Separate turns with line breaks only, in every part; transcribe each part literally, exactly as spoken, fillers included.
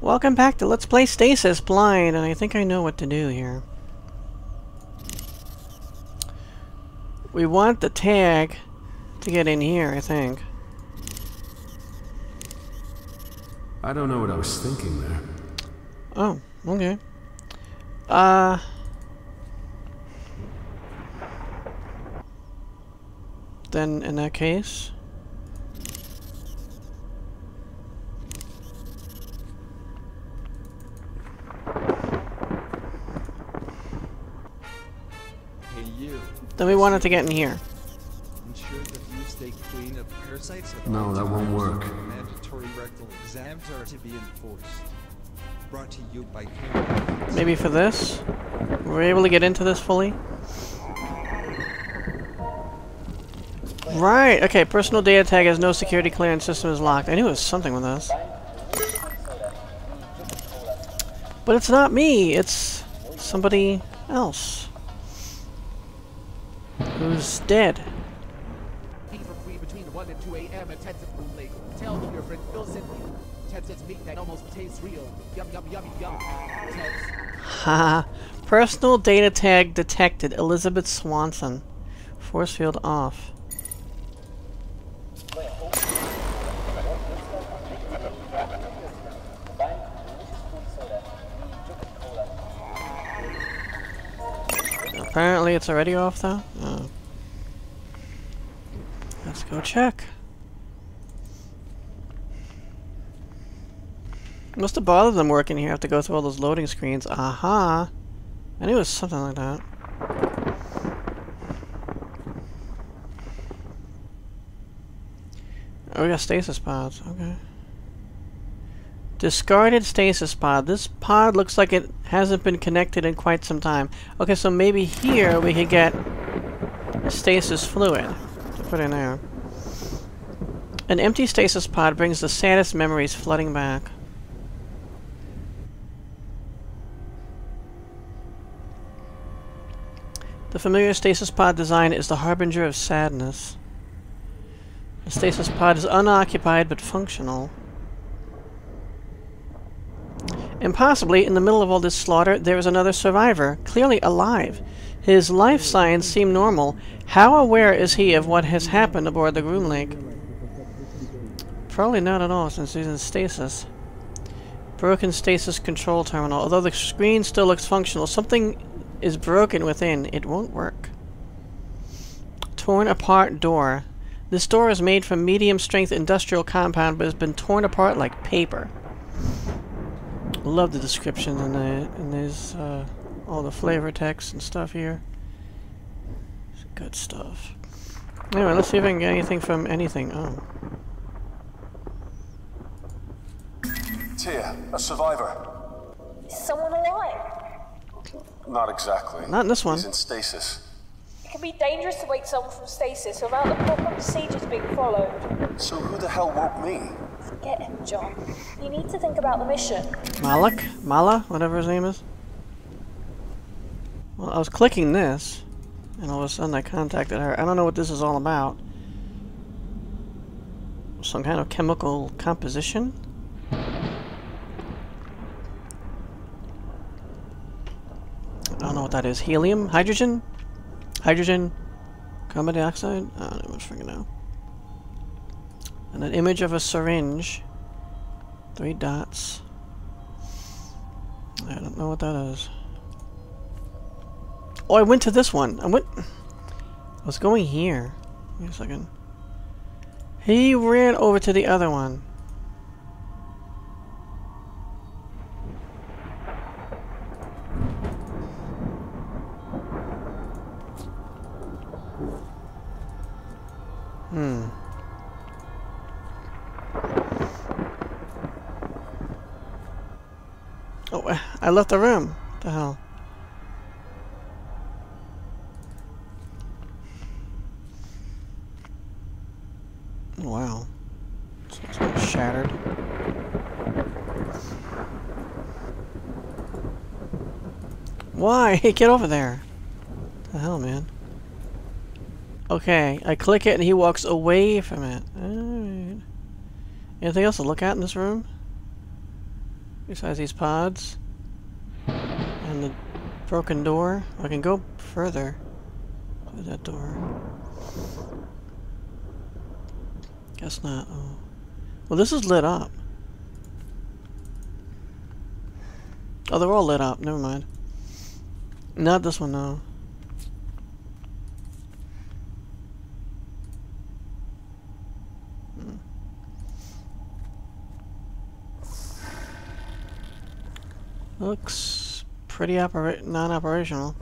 Welcome back to Let's Play Stasis Blind, and I think I know what to do here. We want the tag to get in here, I think.
I don't know what I was thinking there.
Oh, okay. Uh... Then, in that case... Then we wanted to get in here.
Ensure that you stay clean of parasites.
No, that won't work.
Mandatory rectal exams are to be enforced. Brought to you by Care.
Maybe for this? Were we able to get into this fully? Right, okay, personal data tag has no security clearance, system is locked. I knew it was something with this. But it's not me, it's somebody else. Who's dead?
Between one and two A M at Tenson's Groomlake. Tell them your friend Phil sent you. Tenson's meat that almost tastes real. Yum yum yum yum.
Haha. Personal data tag detected. Elizabeth Swanson. Force field off. Apparently it's already off though. Oh. Let's go check. Must have bothered them working here. Have to go through all those loading screens. Aha! I knew it was something like that. Oh, we got stasis pods. Okay. Discarded stasis pod. This pod looks like it hasn't been connected in quite some time. Okay, so maybe here we could get stasis fluid to put in there. An empty stasis pod brings the saddest memories flooding back. The familiar stasis pod design is the harbinger of sadness. The stasis pod is unoccupied but functional. And possibly, in the middle of all this slaughter, there is another survivor, clearly alive. His life signs seem normal. How aware is he of what has happened aboard the Groomlake? Probably not at all, since he's in stasis. Broken stasis control terminal. Although the screen still looks functional, something is broken within. It won't work. Torn apart door. This door is made from medium-strength industrial compound, but has been torn apart like paper. Love the description in the in these uh, all the flavor text and stuff here. It's good stuff. Anyway, let's see if I can get anything from anything. Oh,
Tia, a survivor.
Is someone alive?
Not exactly.
not in this one.
He's in stasis.
It can be dangerous to wake someone from stasis without the proper procedures being followed.
So who the hell woke me?
Forget him, John. You need to think about the mission.
Malik, Mala, whatever his name is. Well, I was clicking this, and all of a sudden I contacted her. I don't know what this is all about. Some kind of chemical composition? I don't know what that is. Helium? Hydrogen? Hydrogen? Carbon dioxide? I don't know, much freaking know. And an image of a syringe. Three dots. I don't know what that is. Oh, I went to this one. I went... I was going here. Wait a second. He ran over to the other one. Hmm. Oh, I left the room. What the hell? Wow. It's all shattered. Why? Get over there. What the hell, man? Okay, I click it and he walks away from it. Alright. Anything else to look at in this room? Besides these pods. And the broken door. I can go further through that door. Guess not. Oh. Well, this is lit up. Oh, they're all lit up. Never mind. Not this one, though. Hmm. Looks pretty opera- non-operational.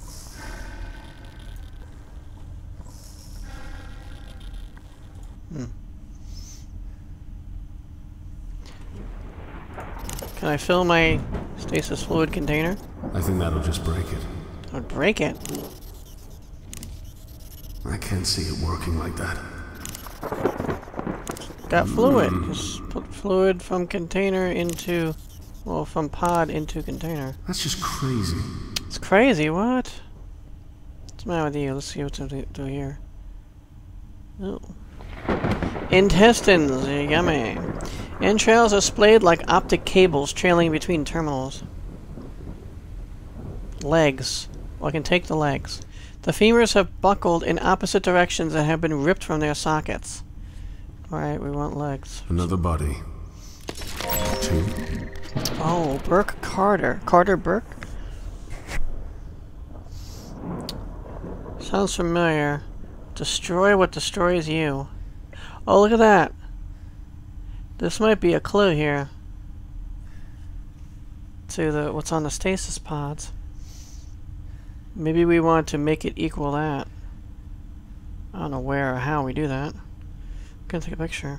Hmm. Can I fill my stasis fluid container?
I think that'll just break it.
I would break it.
I can't see it working like that.
Got fluid. Just put fluid from container into, well, from pod into container.
That's just crazy.
It's crazy. What? What's the matter with you? Let's see what's to do here. Oh. Intestines. Yummy. Entrails are splayed like optic cables trailing between terminals. Legs. Well, I can take the legs. The femurs have buckled in opposite directions and have been ripped from their sockets. Alright, we want legs.
Another body. Two.
Oh, Burke Carter. Carter Burke? Sounds familiar. Destroy what destroys you. Oh, look at that. This might be a clue here to the what's on the stasis pods. Maybe we want to make it equal that. I don't know where or how we do that. I'm gonna take a picture.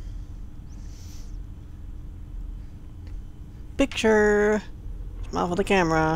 Picture! Smile for the camera.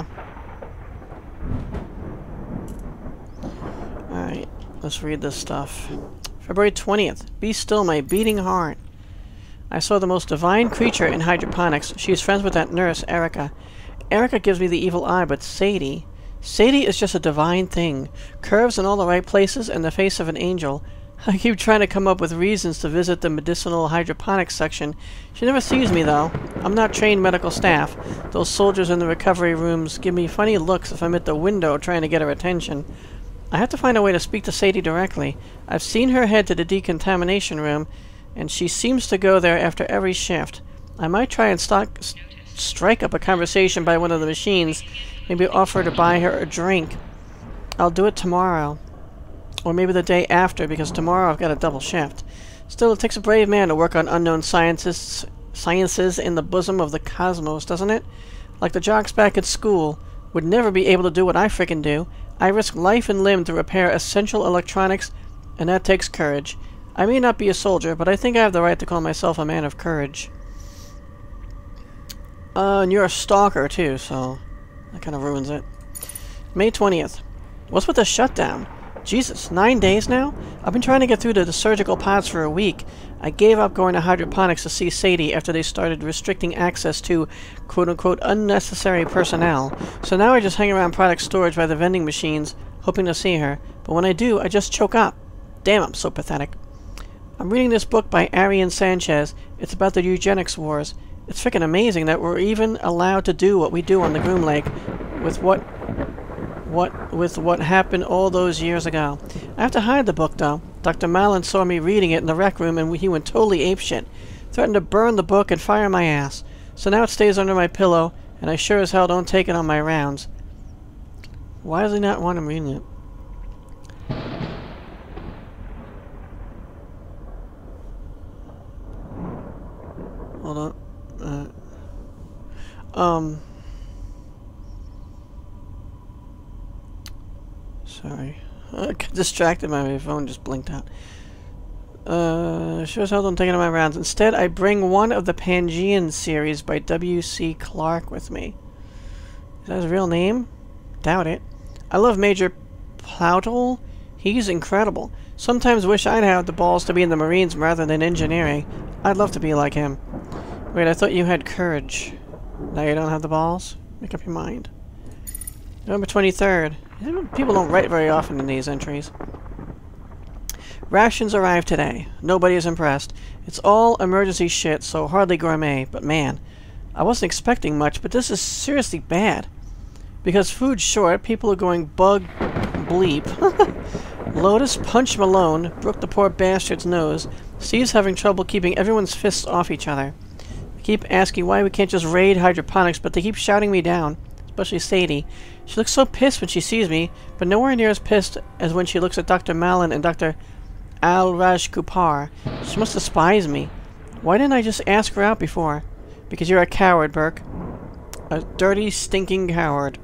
Alright, let's read this stuff. February twentieth. Be still, my beating heart. I saw the most divine creature in hydroponics. She is friends with that nurse, Erica. Erica gives me the evil eye, but Sadie... Sadie is just a divine thing. Curves in all the right places and the face of an angel. I keep trying to come up with reasons to visit the medicinal hydroponics section. She never sees me, though. I'm not trained medical staff. Those soldiers in the recovery rooms give me funny looks if I'm at the window trying to get her attention. I have to find a way to speak to Sadie directly. I've seen her head to the decontamination room, and she seems to go there after every shift. I might try and stock, st strike up a conversation by one of the machines. Maybe offer to buy her a drink. I'll do it tomorrow. Or maybe the day after, because tomorrow I've got a double shift. Still, it takes a brave man to work on unknown sciences, sciences in the bosom of the cosmos, doesn't it? Like the jocks back at school would never be able to do what I frickin' do. I risk life and limb to repair essential electronics, and that takes courage. I may not be a soldier, but I think I have the right to call myself a man of courage. Uh, and you're a stalker, too, so that kind of ruins it. May twentieth. What's with the shutdown? Jesus, nine days now? I've been trying to get through to the surgical pods for a week. I gave up going to hydroponics to see Sadie after they started restricting access to quote-unquote unnecessary personnel. So now I just hang around product storage by the vending machines, hoping to see her. But when I do, I just choke up. Damn, I'm so pathetic. I'm reading this book by Arian Sanchez. It's about the eugenics wars. It's freaking amazing that we're even allowed to do what we do on the Groomlake with what what with what happened all those years ago. I have to hide the book, though. Doctor Mallon saw me reading it in the rec room, and he went totally apeshit. Threatened to burn the book and fire my ass. So now it stays under my pillow, and I sure as hell don't take it on my rounds. Why does he not want him reading it? Hold on. Uh, um... Sorry. I got distracted by my phone, just blinked out. Uh, sure as hell don't take it on my rounds. Instead, I bring one of the Pangean series by W C Clark with me. Is that his real name? Doubt it. I love Major Plowtle. He's incredible. Sometimes wish I'd have the balls to be in the Marines rather than engineering. I'd love to be like him. Wait, I thought you had courage. Now you don't have the balls? Make up your mind. November twenty-third. People don't write very often in these entries. Rations arrived today. Nobody is impressed. It's all emergency shit, so hardly gourmet, but man, I wasn't expecting much, but this is seriously bad. Because food's short, people are going bug bleep. Lotus punched Malone, broke the poor bastard's nose. Steve's having trouble keeping everyone's fists off each other. I keep asking why we can't just raid hydroponics, but they keep shouting me down, especially Sadie. She looks so pissed when she sees me, but nowhere near as pissed as when she looks at Doctor Malin and Doctor Al-Raj Kupar. She must despise me. Why didn't I just ask her out before? Because you're a coward, Burke. A dirty, stinking coward.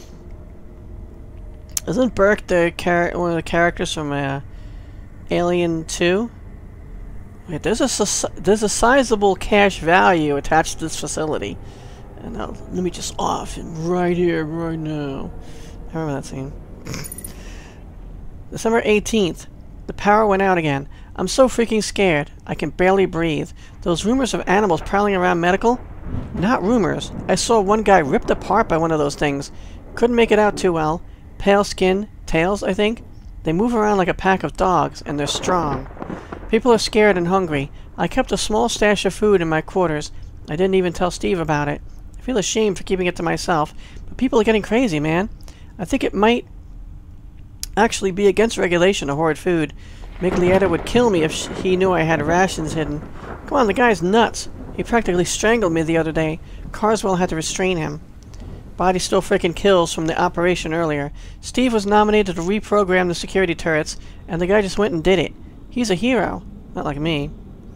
Isn't Burke the char one of the characters from uh, Alien two? Wait, there's a there's a sizable cash value attached to this facility. And now, let me just off it right here, right now. I remember that scene. December eighteenth. The power went out again. I'm so freaking scared. I can barely breathe. Those rumors of animals prowling around medical? Not rumors. I saw one guy ripped apart by one of those things. Couldn't make it out too well. Pale skin, tails, I think. They move around like a pack of dogs, and they're strong. People are scared and hungry. I kept a small stash of food in my quarters. I didn't even tell Steve about it. I feel ashamed for keeping it to myself, but people are getting crazy, man. I think it might actually be against regulation to hoard food. Miglietta would kill me if sh he knew I had rations hidden. Come on, the guy's nuts. He practically strangled me the other day. Carswell had to restrain him. Body still frickin' kills from the operation earlier. Steve was nominated to reprogram the security turrets, and the guy just went and did it. He's a hero. Not like me.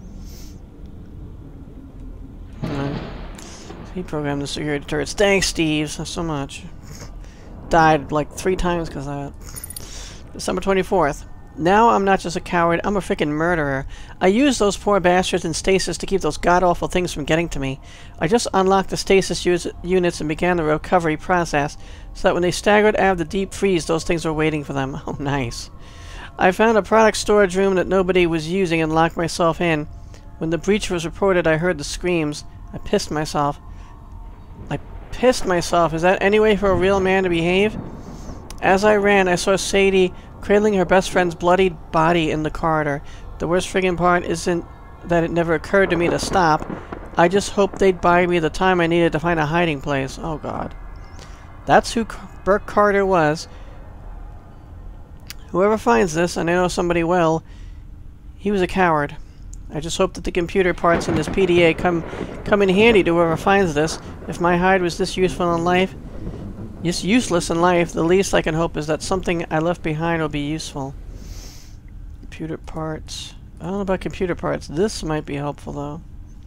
No. He programmed the security turrets. Thanks, Steve, so much. Died like three times because of that. December twenty-fourth. Now I'm not just a coward, I'm a frickin' murderer. I used those poor bastards in stasis to keep those god-awful things from getting to me. I just unlocked the stasis units and began the recovery process, so that when they staggered out of the deep freeze, those things were waiting for them. Oh, nice. I found a product storage room that nobody was using and locked myself in. When the breach was reported, I heard the screams. I pissed myself. I pissed myself. Is that any way for a real man to behave? As I ran, I saw Sadie cradling her best friend's bloodied body in the corridor. The worst friggin' part isn't that it never occurred to me to stop. I just hoped they'd buy me the time I needed to find a hiding place. Oh, God. That's who Burke Carter was. Whoever finds this, and I know somebody will, he was a coward. I just hope that the computer parts in this P D A come come in handy to whoever finds this. If my hide was this useful in life, It's useless in life. The least I can hope is that something I left behind will be useful. Computer parts. I don't know about computer parts. This might be helpful, though.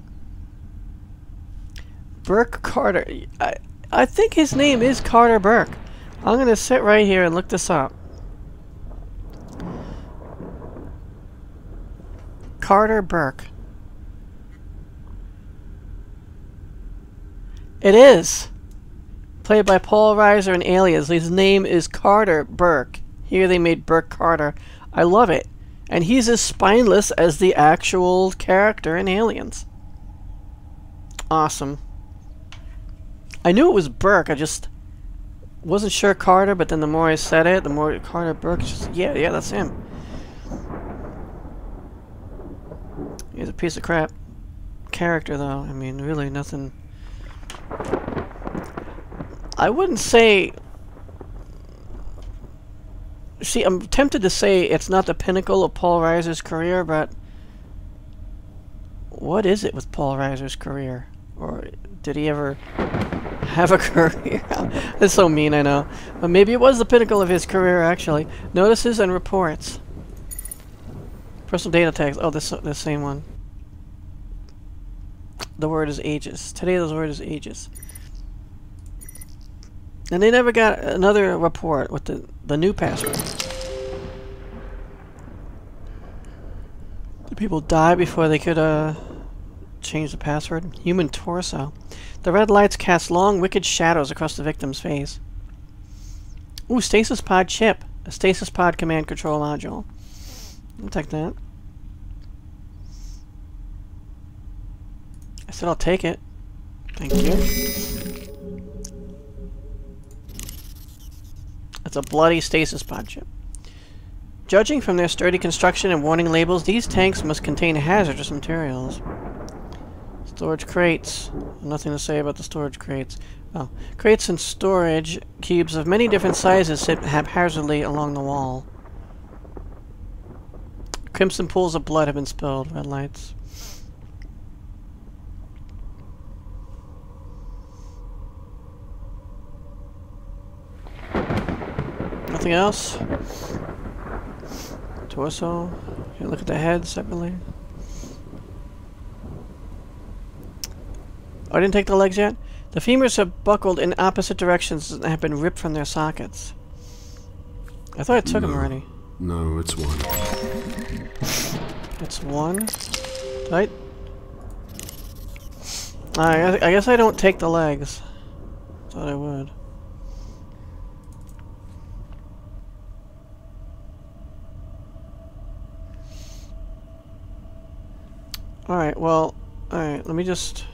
Burke Carter. I, I think his name is Carter Burke. I'm going to sit right here and look this up. Carter Burke. It is. Played by Paul Reiser in Alias. His name is Carter Burke. Here they made Burke Carter. I love it. And he's as spineless as the actual character in Aliens. Awesome. I knew it was Burke. I just wasn't sure Carter, but then the more I said it, the more Carter Burke. Just, yeah, yeah, that's him. He's a piece of crap character, though. I mean, really nothing. I wouldn't say... See, I'm tempted to say it's not the pinnacle of Paul Reiser's career, but... What is it with Paul Reiser's career? Or did he ever have a career? That's so mean, I know. But maybe it was the pinnacle of his career, actually. Notices and reports. Personal data tags. Oh, this the same one. The word is ages. Today the word is ages. And they never got another report with the, the new password. Did people die before they could uh, change the password? Human torso. The red lights cast long, wicked shadows across the victim's face. Ooh, stasis pod chip. A stasis pod command control module. I'll take that. I said I'll take it. Thank you. It's a bloody stasis pod chip. Judging from their sturdy construction and warning labels, these tanks must contain hazardous materials. Still Storage crates. Nothing to say about the storage crates. Oh. Crates and storage cubes of many different sizes sit haphazardly along the wall. Crimson pools of blood have been spilled. Red lights. Nothing else? Torso. You look at the head separately. Oh, I didn't take the legs yet? The femurs have buckled in opposite directions and have been ripped from their sockets. I thought I took
no.
them already.
No, it's one.
It's one? Did I? I guess, I guess I don't take the legs. Thought I would. Alright, well, alright, let me just...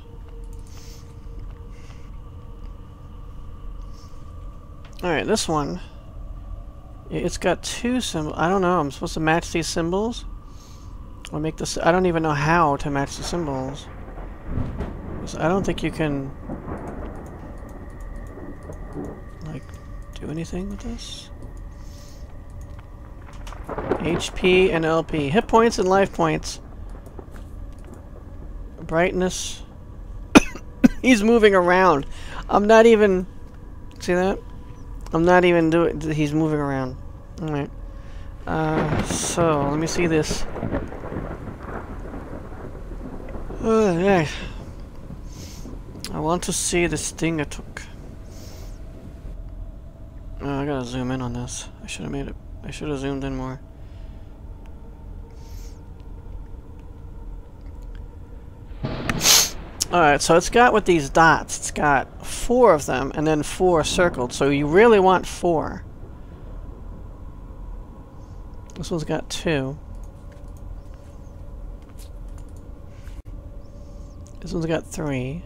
Alright, this one. It's got two symbols. I don't know, I'm supposed to match these symbols? Or make this... I don't even know how to match the symbols. I don't think you can... like, do anything with this? H P and L P. Hit points and life points. Brightness. He's moving around. I'm not even... See that? I'm not even doing... He's moving around. Alright. Uh, so, let me see this. Oh, yeah. I want to see this thing I took. Oh, I gotta zoom in on this. I should have made it... I should have zoomed in more. Alright, so it's got with these dots, it's got four of them, and then four circled, so you really want four. This one's got two. This one's got three.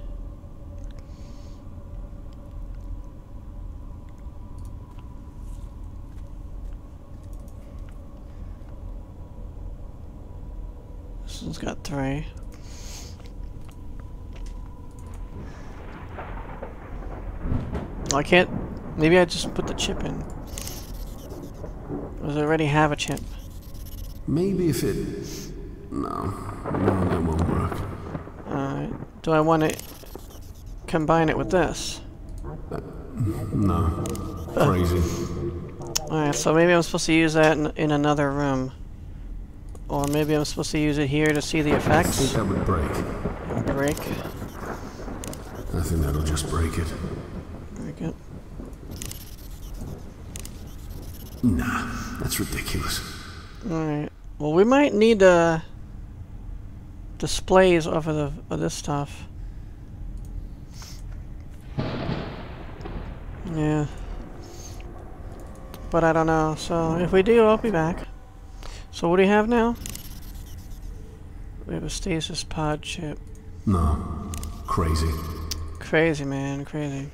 This one's got three. I can't... Maybe I just put the chip in. Or does it already have a chip?
Maybe if it... No. No, that won't work.
Alright. Do I want to combine it with this?
Uh, no. Crazy.
Alright, so maybe I'm supposed to use that in, in another room. Or maybe I'm supposed to use it here to see the effects.
I think that would break.
Break.
I think that'll just break it.
Break it.
Nah, that's ridiculous.
Alright. Well, we might need uh, displays off of, the, of this stuff. Yeah. But I don't know. So if we do, I'll be back. So what do you have now? We have a stasis pod chip.
No. Crazy.
Crazy, man. Crazy.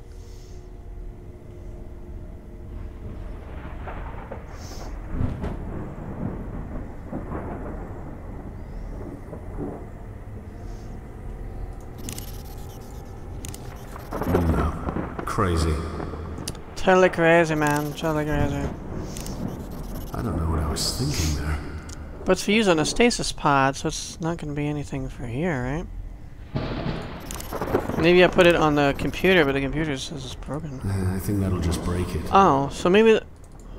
No. Crazy.
Totally crazy, man. Totally crazy.
I don't know what I was thinking there.
But it's for use on a stasis pod, so it's not going to be anything for here, right? Maybe I put it on the computer, but the computer says it's broken.
Uh, I think that'll just break it.
Oh, so maybe... Th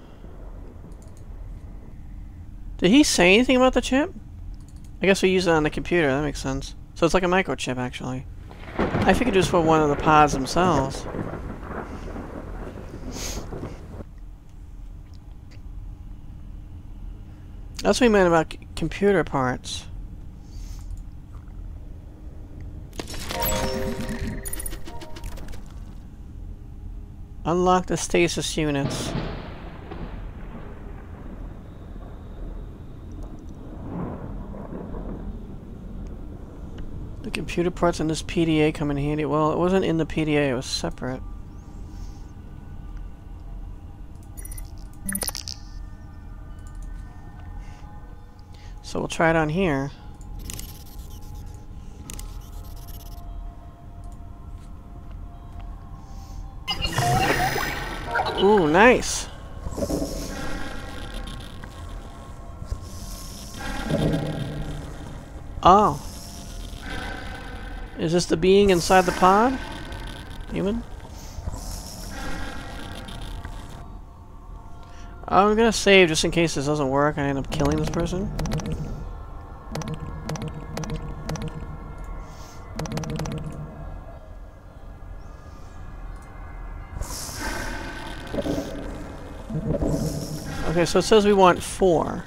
Did he say anything about the chip? I guess we use it on the computer, that makes sense. So it's like a microchip, actually. I figured it was for one of the pods themselves. That's what he meant about c computer parts. Unlock the stasis units. The computer parts in this P D A come in handy. Well, it wasn't in the P D A, it was separate. So we'll try it on here. Ooh, nice. Oh. Is this the being inside the pod? Human? I'm gonna save just in case this doesn't work. I end up killing this person. Okay, so it says we want four.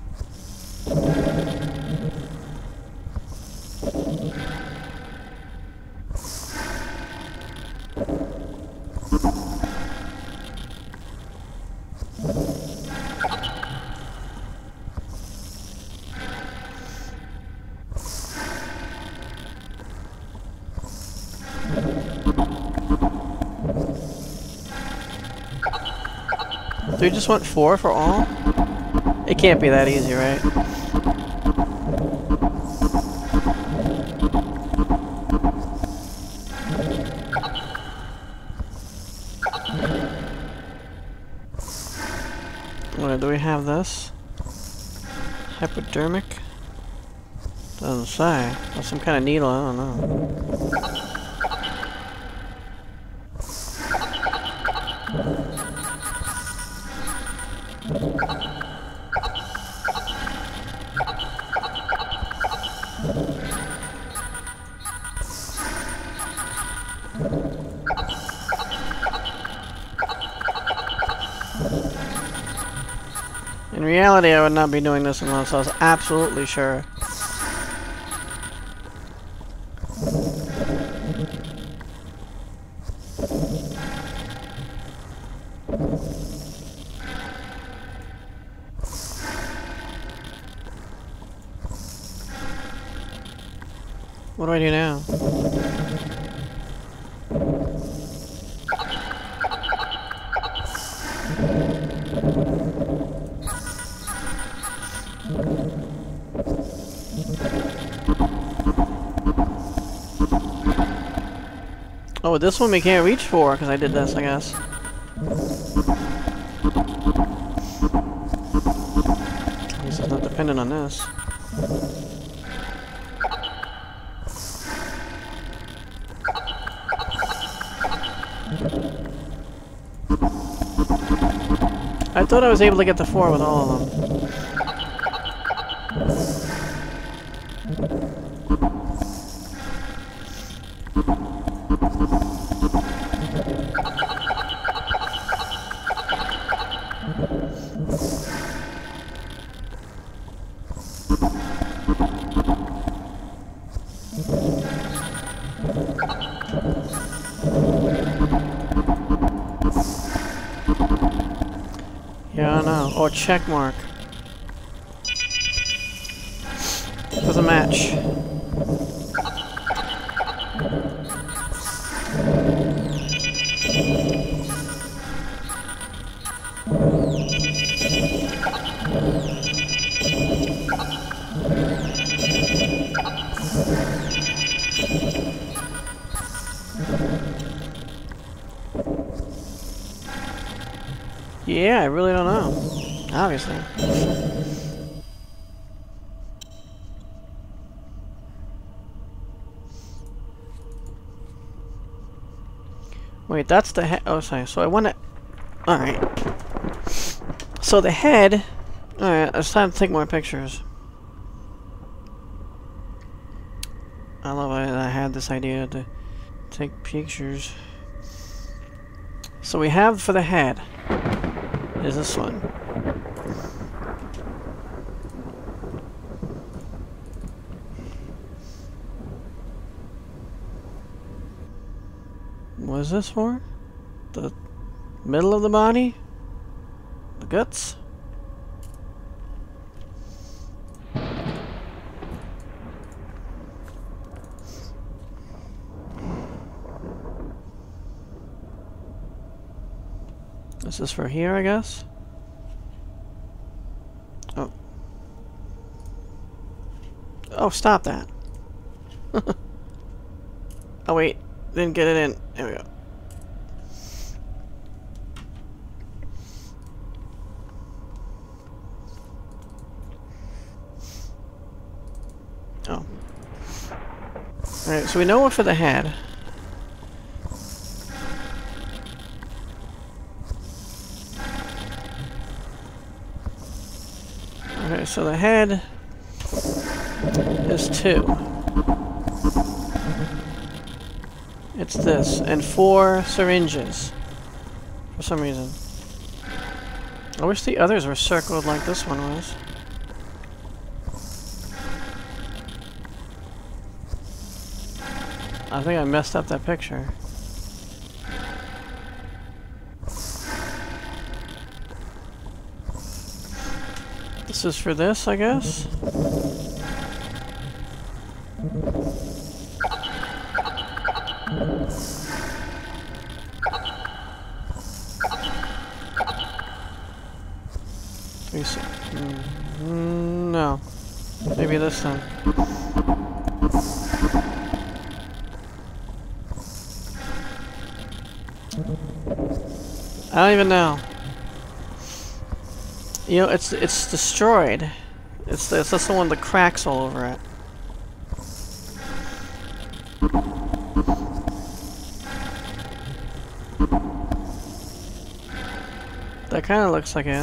Do we just want four for all? It can't be that easy, right? Wait, do we have this? Hypodermic? Doesn't say. That's some kind of needle, I don't know. In reality, I would not be doing this unless I was absolutely sure. What do I do now? Oh, this one we can't reach for because I did this, I guess. At least it's not dependent on this. I thought I was able to get the four with all of them. Yeah, I know. Or check mark. Doesn't match. Yeah, I really don't know. Obviously. Wait, that's the head. Oh, sorry. So I want to. Alright. So the head. Alright, it's time to take more pictures. I love it. I had this idea to take pictures. So we have for the head. Is this one. What is this for? The middle of the body? The guts? This is for here, I guess? Oh. Oh, stop that. Oh, wait. Didn't get it in. There we go. Alright, so we know what for the head. Okay, so the head is two. It's this, and four syringes, for some reason. I wish the others were circled like this one was. I think I messed up that picture. This is for this, I guess? Three si- mm, mm, no. Maybe this then. I don't even know. You know, it's it's destroyed. It's the, it's just the one with the cracks all over it. That kind of looks like it.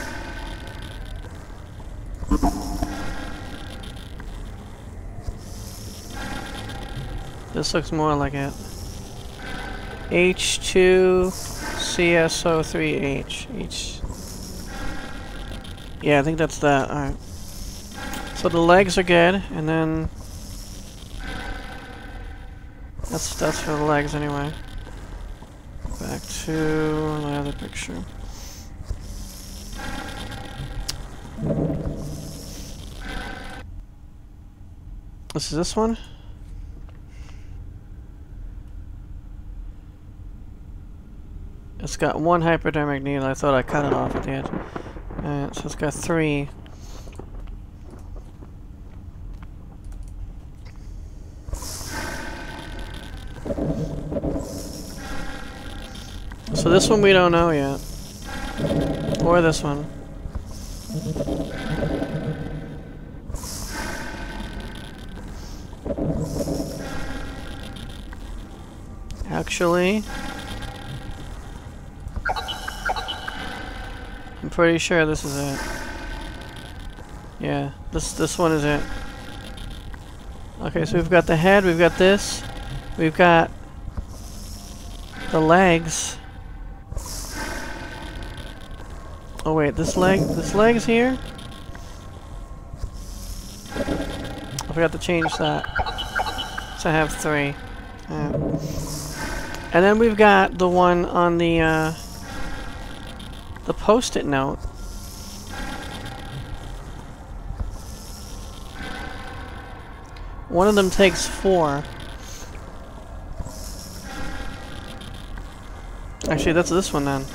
This looks more like it. H two C S O three H. H. Yeah, I think that's that. Alright. So the legs are good, and then that's that's for the legs anyway. Back to the other picture. This is this one. It's got one hypodermic needle. I thought I cut it off at the edge. Alright, so it's got three. So this one we don't know yet. Or this one. Actually, I'm pretty sure this is it. Yeah, this this one is it. Okay, so we've got the head, we've got this, we've got the legs. Oh wait, this leg, this leg's here? I forgot to change that. So I have three. Yeah. And then we've got the one on the uh, the post-it note. One of them takes four. Actually, that's this one then.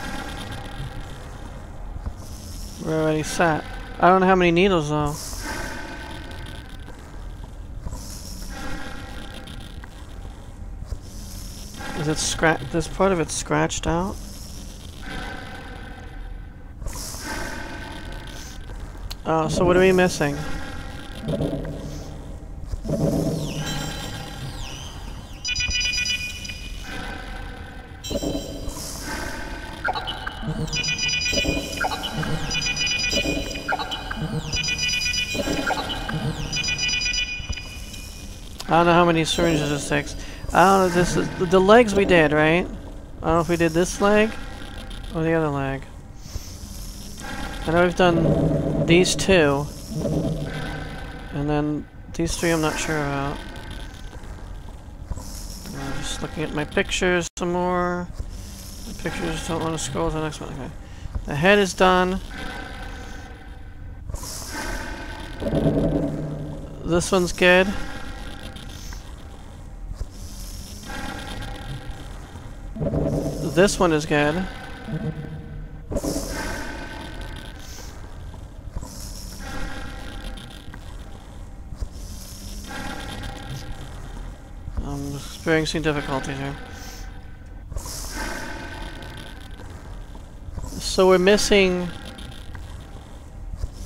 We're already set. I don't know how many needles though. Is it scratch? This part of it's scratched out. Oh, so what are we missing? I don't know how many syringes this takes. I don't know, this is, the legs we did, right? I don't know if we did this leg or the other leg. I know we've done these two. And then these three I'm not sure about. I'm just looking at my pictures some more. My pictures don't want to scroll to the next one. Okay. The head is done. This one's good. This one is good. I'm experiencing difficulty here. So we're missing...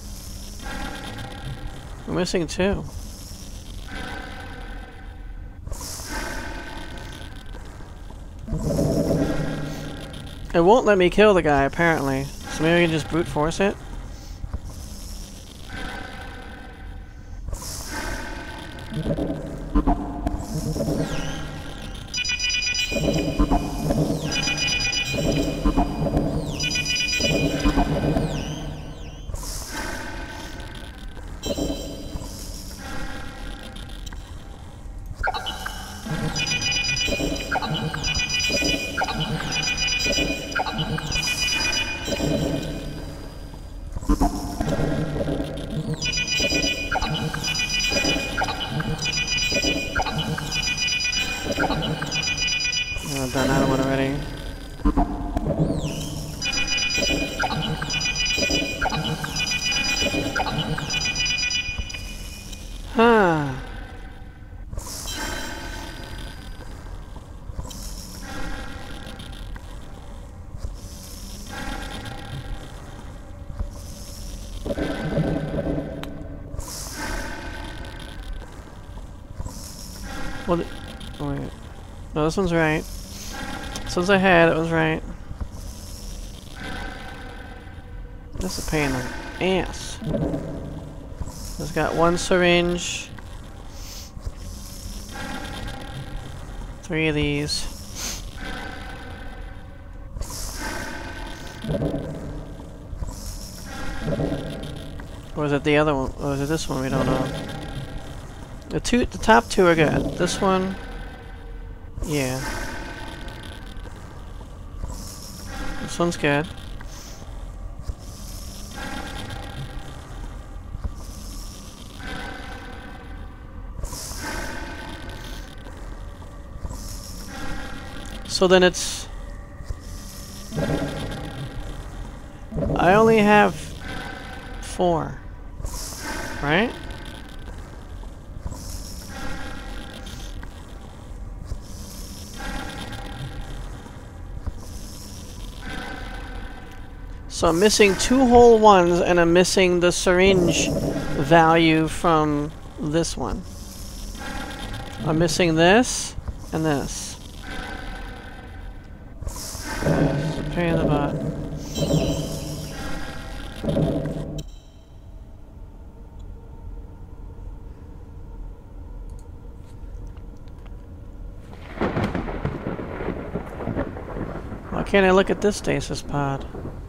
We're missing two. It won't let me kill the guy, apparently. So maybe I can just brute force it? I've done that one already. Huh. Well, the, oh wait. No, this one's right. This one's ahead, it was right. This is a pain in the ass. It's got one syringe. Three of these. Or is it the other one? Or is it this one? We don't know. The two, the top two are good. This one, yeah. This one's good. So then it's... I only have four, right? So I'm missing two whole ones, and I'm missing the syringe value from this one. I'm missing this and this. It's a pain in the butt. Why can't I look at this stasis pod?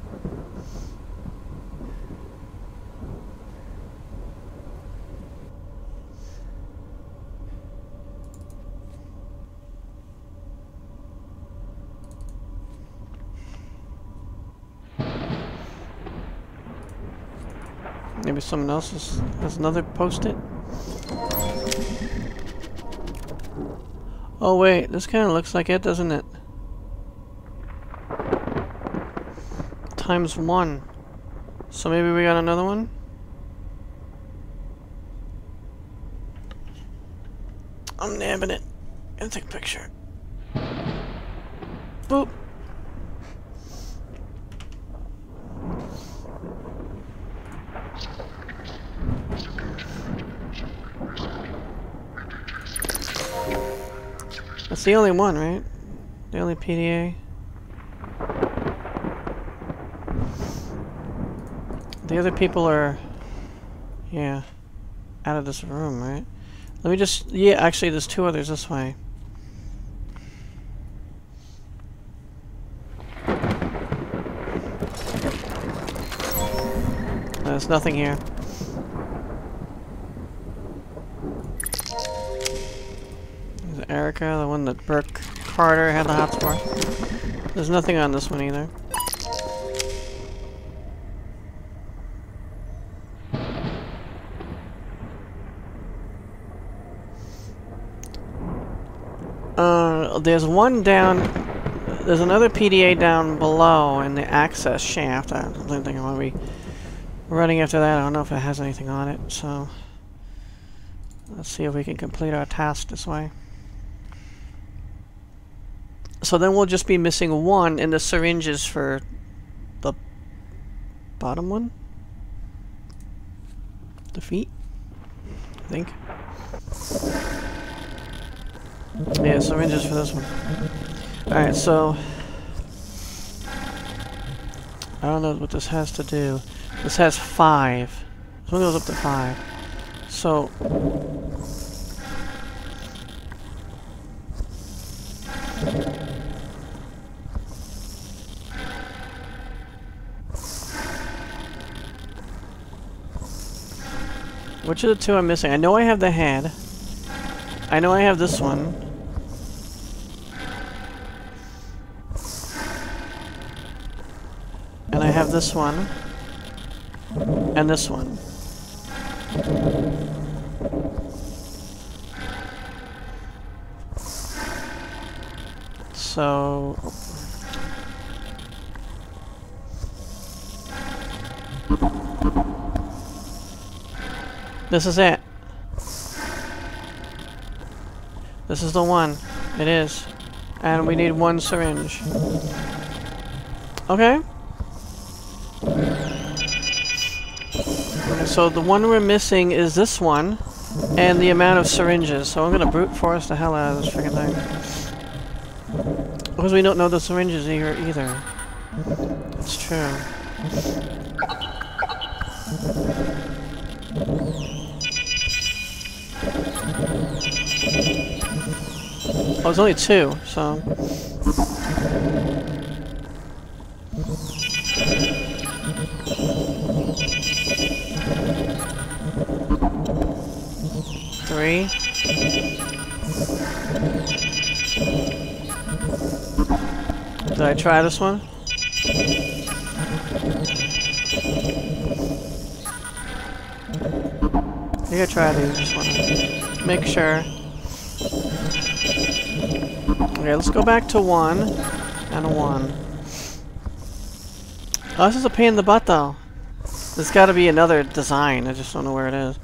Maybe someone else has, has another post-it? Oh wait, this kind of looks like it, doesn't it? Times one. So maybe we got another one? I'm nabbing it. Gonna take a picture. Boop. That's the only one, right? The only P D A. The other people are, yeah, out of this room, right? Let me just, yeah, actually there's two others this way. There's nothing here. There's Erica, the one that Burke Carter had the hotspot. There's nothing on this one either. Uh, there's one down, there's another P D A down below in the access shaft. I don't think I want to be running after that. I don't know if it has anything on it, so let's see if we can complete our task this way. So then we'll just be missing one in the syringes for the bottom one? The feet? I think. Yeah, syringes for this one. Alright, so I don't know what this has to do. This has five. This one goes up to five. So... which of the two I'm missing? I know I have the head. I know I have this one. And I have this one. And this one. So... this is it. This is the one. It is. And we need one syringe. Okay. So the one we're missing is this one, and the amount of syringes. So I'm gonna brute force the hell out of this freaking thing. Because we don't know the syringes here either. That's true. Oh, it's only two, so... Three. Did I try this one? I think I tried these, just wanna make sure. Okay, let's go back to one and a one. Oh, this is a pain in the butt though. There's gotta be another design, I just don't know where it is.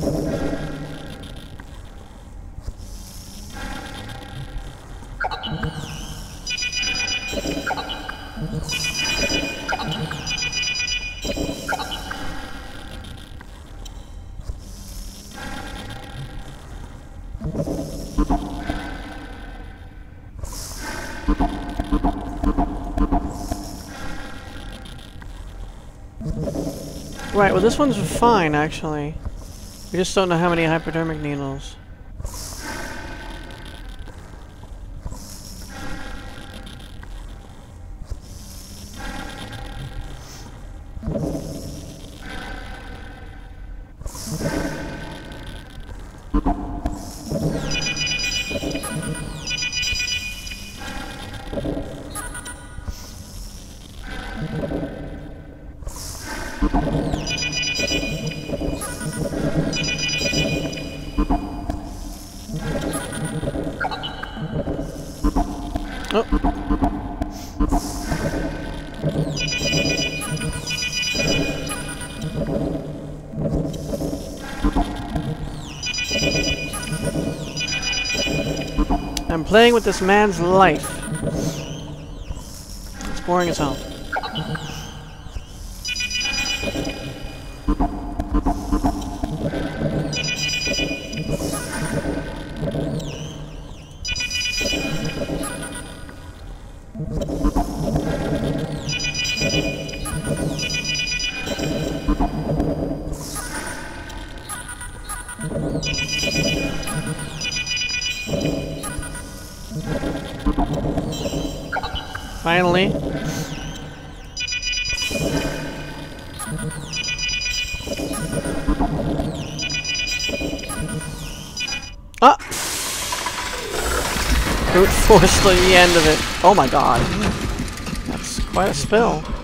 Right, well this one's fine actually. We just don't know how many hypodermic needles. I'm playing with this man's life. It's boring as hell. Finally. Ah! Brute force to the end of it. Oh my god. That's quite a spill.